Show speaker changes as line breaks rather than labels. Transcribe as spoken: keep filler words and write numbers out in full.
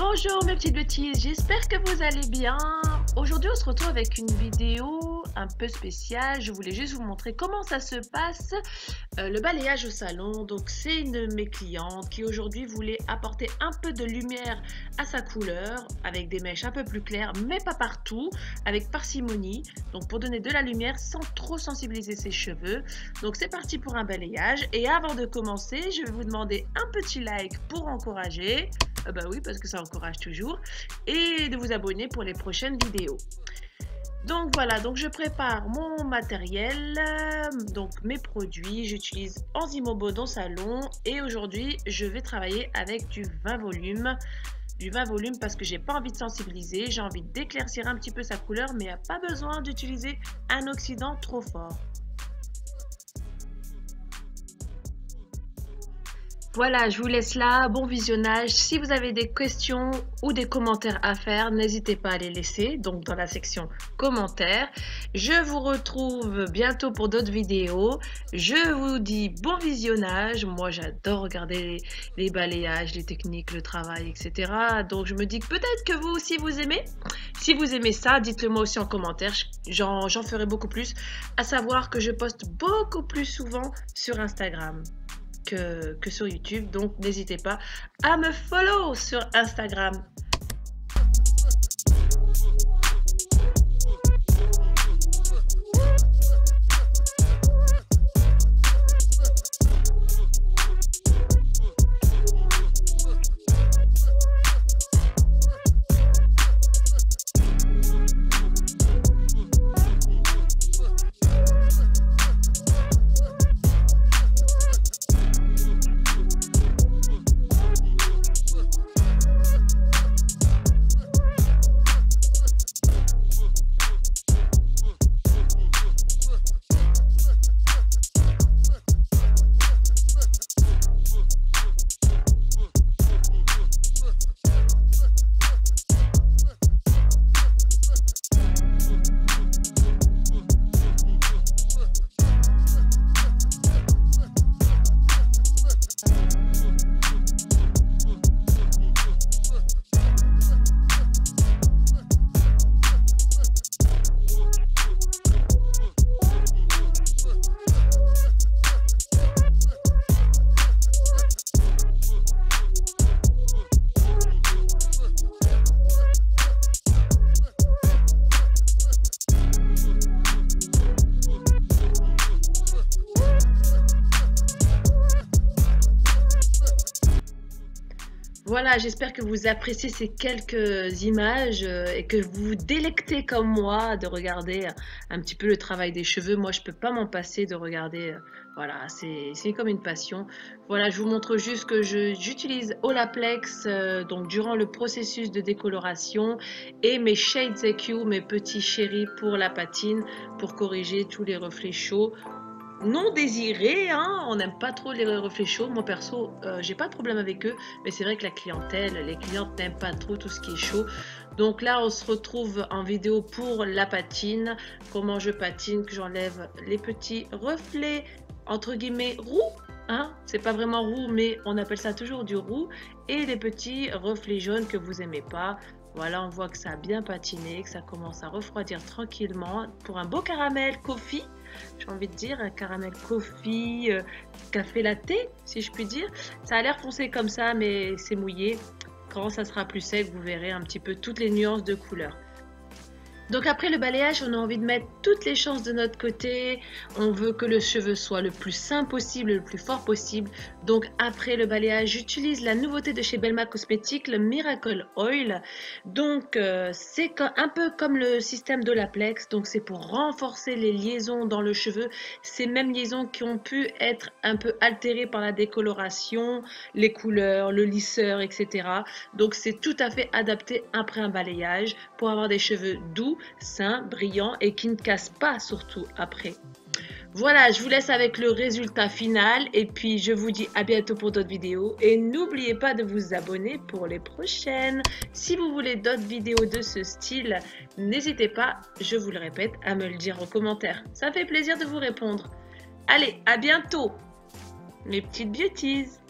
Bonjour mes petites bêtises, j'espère que vous allez bien. Aujourd'hui on se retrouve avec une vidéo un peu spéciale. Je voulais juste vous montrer comment ça se passe, euh, le balayage au salon. Donc c'est une de mes clientes qui aujourd'hui voulait apporter un peu de lumière à sa couleur avec des mèches un peu plus claires mais pas partout, avec parcimonie, donc pour donner de la lumière sans trop sensibiliser ses cheveux. Donc c'est parti pour un balayage, et avant de commencer je vais vous demander un petit like pour encourager. Ah bah oui, parce que ça encourage toujours, et de vous abonner pour les prochaines vidéos. Donc voilà, donc je prépare mon matériel, donc mes produits. J'utilise Enzymobond dans salon, et aujourd'hui je vais travailler avec du vingt volumes. Du vingt volumes parce que j'ai pas envie de sensibiliser, j'ai envie d'éclaircir un petit peu sa couleur, mais il n'y a pas besoin d'utiliser un oxydant trop fort. Voilà, je vous laisse là, bon visionnage. Si vous avez des questions ou des commentaires à faire, n'hésitez pas à les laisser, donc dans la section commentaires. Je vous retrouve bientôt pour d'autres vidéos. Je vous dis bon visionnage. Moi, j'adore regarder les, les balayages, les techniques, le travail, et cetera. Donc, je me dis que peut-être que vous aussi vous aimez. Si vous aimez ça, dites-le moi aussi en commentaire. J'en j'en ferai beaucoup plus. À savoir que je poste beaucoup plus souvent sur Instagram Que, que sur YouTube, donc n'hésitez pas à me follow sur Instagram. Voilà, j'espère que vous appréciez ces quelques images et que vous vous délectez comme moi de regarder un petit peu le travail des cheveux. Moi, je peux pas m'en passer de regarder. Voilà, c'est comme une passion. Voilà, je vous montre juste que j'utilise Olaplex euh, donc durant le processus de décoloration, et mes Shades E Q, mes petits chéris pour la patine, pour corriger tous les reflets chauds non désirés, hein. On n'aime pas trop les reflets chauds. Moi perso, euh, j'ai pas de problème avec eux, mais c'est vrai que la clientèle, les clientes n'aiment pas trop tout ce qui est chaud. Donc là, on se retrouve en vidéo pour la patine, comment je patine, que j'enlève les petits reflets entre guillemets roux, hein. C'est pas vraiment roux, mais on appelle ça toujours du roux, et les petits reflets jaunes que vous aimez pas. Voilà, on voit que ça a bien patiné, que ça commence à refroidir tranquillement pour un beau caramel coffee. J'ai envie de dire un caramel coffee, euh, café latte, si je puis dire. Ça a l'air foncé comme ça, mais c'est mouillé. Quand ça sera plus sec, vous verrez un petit peu toutes les nuances de couleurs. Donc après le balayage, on a envie de mettre toutes les chances de notre côté. On veut que le cheveu soit le plus sain possible, le plus fort possible. Donc après le balayage, j'utilise la nouveauté de chez Belma Cosmetics, le Miracle Oil. Donc euh, c'est un peu comme le système d'Olaplex. Donc c'est pour renforcer les liaisons dans le cheveu. Ces mêmes liaisons qui ont pu être un peu altérées par la décoloration, les couleurs, le lisseur, et cetera. Donc c'est tout à fait adapté après un balayage pour avoir des cheveux doux, sain, brillant, et qui ne casse pas surtout après. Voilà, je vous laisse avec le résultat final, et puis je vous dis à bientôt pour d'autres vidéos, et n'oubliez pas de vous abonner pour les prochaines. Si vous voulez d'autres vidéos de ce style, n'hésitez pas, je vous le répète, à me le dire en commentaire. Ça fait plaisir de vous répondre. Allez, à bientôt mes petites beauties.